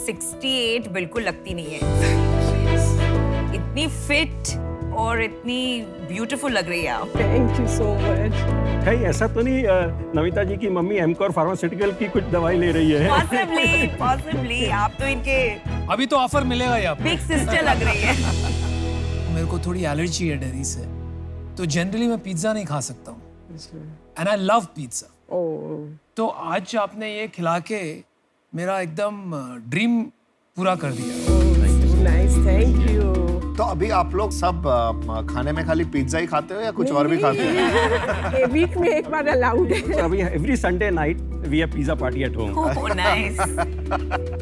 68 बिल्कुल लगती नहीं है। इतनी फिट और इतनी ब्यूटीफुल लग रही है आप। Thank you so much. है ऐसा तो नहीं नमिता जी की मम्मी एमकोर फार्मास्यूटिकल की कुछ दवाई ले रही है? पॉसिबली आप तो इनके अभी तो ऑफर मिलेगा ही आपको। बिग सिस्टर लग रही है। मेरे को थोड़ी एलर्जी है डेयरी से, तो जनरली मैं पिज्जा नहीं खा सकता हूँ, एंड आई लव पिज्जा। तो आज आपने ये खिला के मेरा एकदम ड्रीम पूरा कर दिया। Nice, thank you. तो अभी आप लोग सब खाने में खाली पिज्जा ही खाते हो या कुछ और भी खाते हो? वीक में एक बार अलाउड है। अभी every Sunday night we have pizza party at home. Oh nice.